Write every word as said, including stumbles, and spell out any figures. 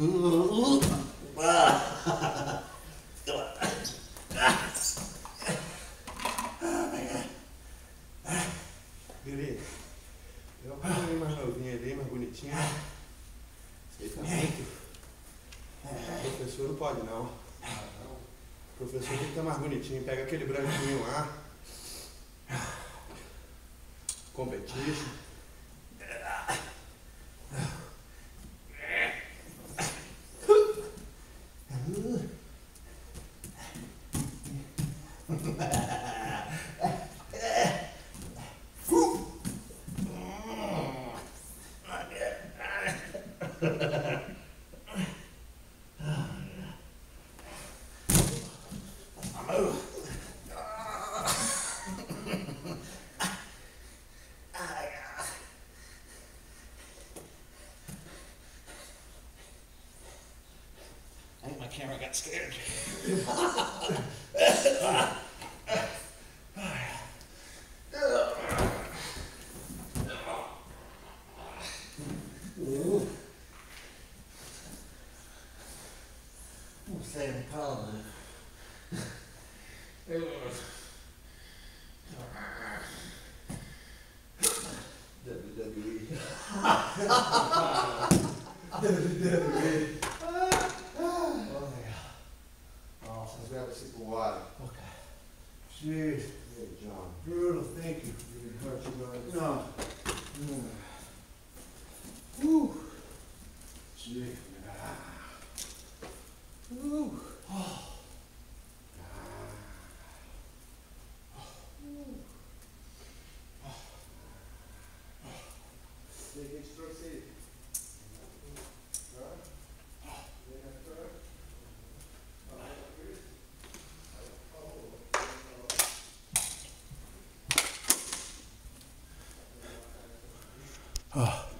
Beleza. Eu vou mais novinha ali, mais bonitinha. Isso aí tá muito. O professor não pode não. O professor tem que estar mais bonitinho. Pega aquele branquinho lá. Competition. I think my camera got scared. I'm saying color. W W E. W W E. Oh, yeah. Awesome. Let's grab a sip of water. Okay. Jeez. Hey, John. Brutal, thank you. Didn't hurt you guys. No. Mm. Whew. Gee. Whew. Oh. Oh.